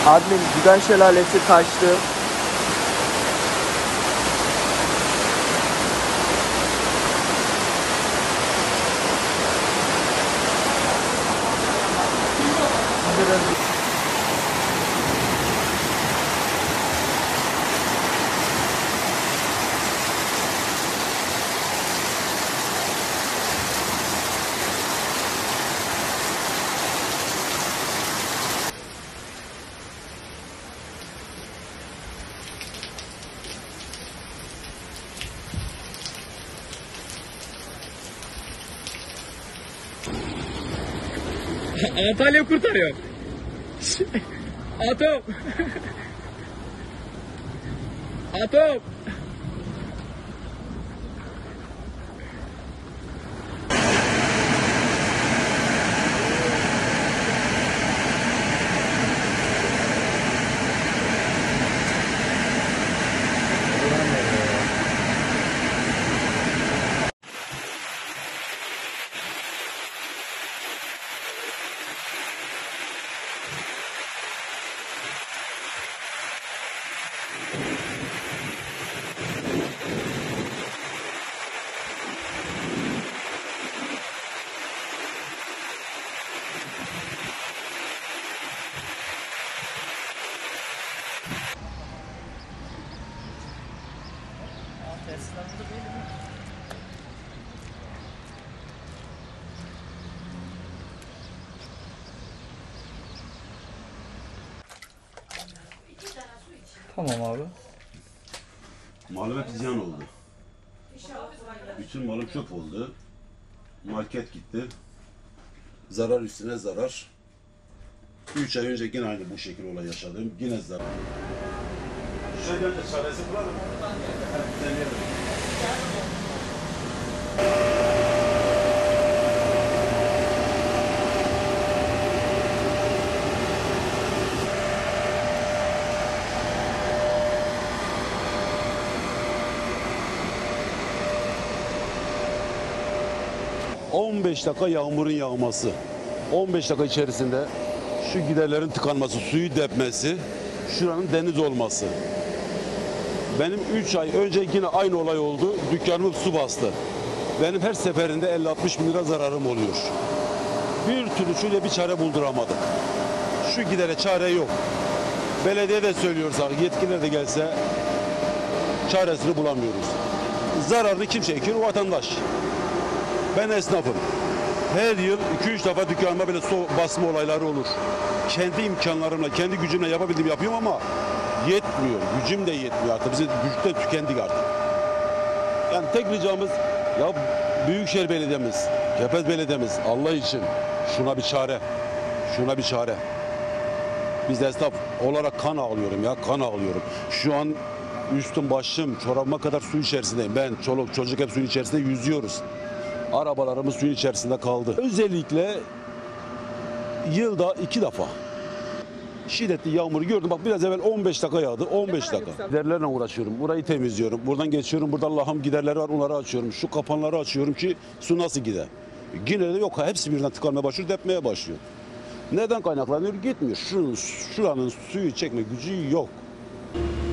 Admin Güden Şelalesi taştı. Antalya kurtarıyor. Atom. Atom. Tamam abi. Malum hep ziyan oldu. Bütün malım çöp oldu. Market gitti. Zarar üstüne zarar. 3 ay önce yine aynı bu şekil olay yaşadım. Yine zarar. Şöyle de çaresi bulalım. Deneyelim. 15 dakika yağmurun yağması, 15 dakika içerisinde şu giderlerin tıkanması, suyu depmesi, şuranın deniz olması. Benim 3 ay önce yine aynı olay oldu, dükkanımı su bastı. Benim her seferinde 50-60 bin lira zararım oluyor. Bir türlü şöyle bir çare bulduramadık. Şu gidere çare yok. Belediye de söylüyorsak, yetkililer de gelse çaresini bulamıyoruz. Zararını kim çekiyor? Vatandaş. Ben esnafım. Her yıl 2-3 defa dükkanıma böyle su basma olayları olur. Kendi imkanlarımla, kendi gücümle yapabildiğimi yapıyorum ama yetmiyor. Gücüm de yetmiyor artık. Biz güçte tükendik artık. Yani tek ricamız ya Büyükşehir Belediye'miz, Kepez Belediye'miz Allah için şuna bir çare. Şuna bir çare. Biz esnaf olarak kan ağlıyorum ya, kan ağlıyorum. Şu an üstüm başım, çorabıma kadar su içerisindeyim. Ben, çoluk, çocuk hep suyun içerisinde yüzüyoruz. Arabalarımız suyun içerisinde kaldı. Özellikle yılda 2 defa şiddetli yağmuru gördüm. Bak biraz evvel 15 dakika yağdı. 15 dakika. Giderlerle uğraşıyorum. Burayı temizliyorum. Buradan geçiyorum. Burada lahım giderleri var. Onları açıyorum. Şu kapanları açıyorum ki su nasıl gider. Yine de yok. Hepsi birden tıkanmaya başlıyor. Depmeye başlıyor. Neden kaynaklanıyor? Gitmiyor. Şuranın suyu çekme gücü yok.